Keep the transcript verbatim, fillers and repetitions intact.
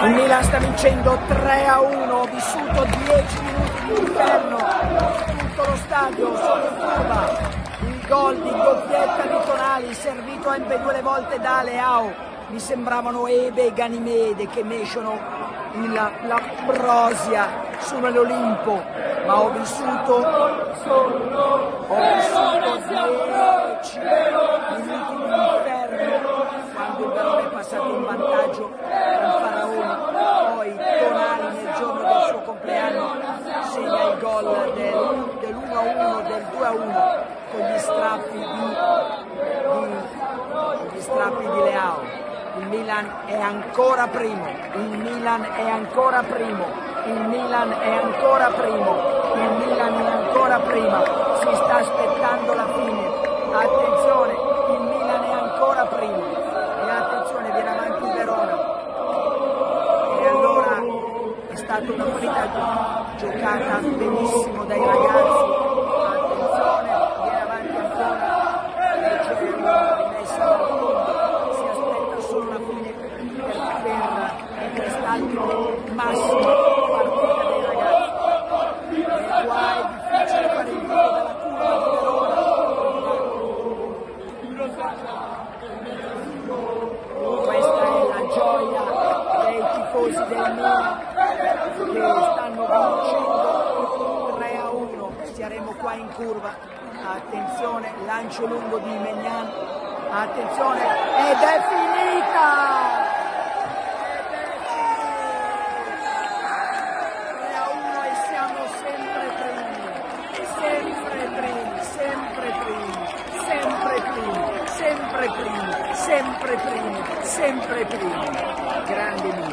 Il Milan sta vincendo tre a uno, ho vissuto dieci minuti di inferno, tutto lo stadio, sono in curva, il gol di doppietta di Tonali, servito anche due volte da Leao, mi sembravano Ebe e Ganimede che mesciano la, la prosia su nell'Olimpo, ma ho vissuto, ho vissuto dieci minuti di inferno quando il Verona è passato in vantaggio con Faraoni, poi Tonali nel giorno del suo compleanno segna il gol del, dell'uno a uno, del due a uno con gli strappi di, di, gli strappi di Leao. Il Milan è ancora primo, il Milan è ancora primo, il Milan è ancora primo, il Milan è ancora prima, si sta aspettando la fine, attenzione, il Milan è ancora primo, e attenzione, viene avanti il Verona, e allora è stata una partita giocata benissimo dai ragazzi, attenzione, viene avanti ancora, c'è una rimessa dal fondo, si aspetta solo la fine per, per il cristallo massimo partita dei ragazzi, e qua è difficile fare il gol dalla curva di Verona. Questa è la gioia dei tifosi del Milan che stanno vincendo tre a uno, stiamo qua in curva, attenzione, lancio lungo di Maignan, attenzione, ed è finita! tre a uno e siamo sempre primi, sempre primi, sempre primi, sempre primi, sempre primi, sempre primi, sempre primi, grande Milan.